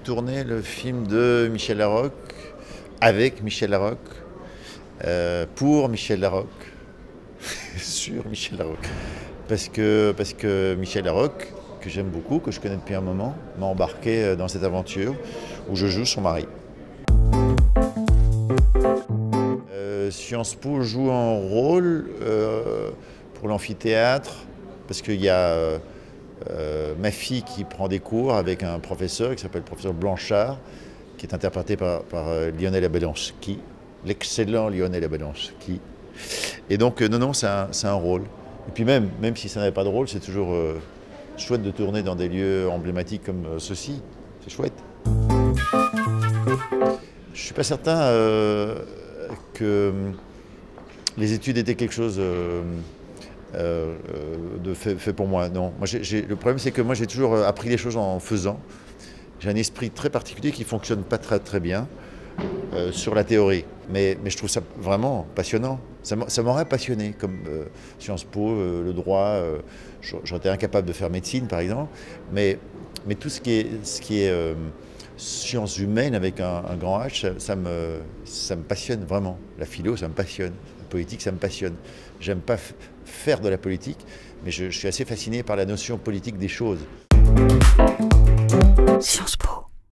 tourner le film de Michel Larocque, avec Michel Larocque, pour Michel Larocque, sur Michel Larocque. Parce que Michel Larocque, que j'aime beaucoup, que je connais depuis un moment, m'a embarqué dans cette aventure où je joue son mari. Sciences Po joue un rôle pour l'amphithéâtre, parce qu'il y a ma fille qui prend des cours avec un professeur qui s'appelle le professeur Blanchard, qui est interprété par Lionel Abelansky, l'excellent Lionel Abelansky. Et donc, non, c'est un rôle. Et puis même si ça n'avait pas de rôle, c'est toujours chouette de tourner dans des lieux emblématiques comme ceci. C'est chouette. Je ne suis pas certain que les études étaient quelque chose de fait pour moi. Non. Moi, le problème, c'est que moi, j'ai toujours appris les choses en faisant. J'ai un esprit très particulier qui ne fonctionne pas très bien sur la théorie. Mais je trouve ça vraiment passionnant. Ça m'aurait passionné, comme Sciences Po, le droit. J'aurais été incapable de faire médecine, par exemple. Mais tout ce qui est sciences humaines avec un grand H, ça me passionne vraiment. La philo, ça me passionne. La politique, ça me passionne. J'aime pas faire de la politique, mais je suis assez fasciné par la notion politique des choses. Sciences Po.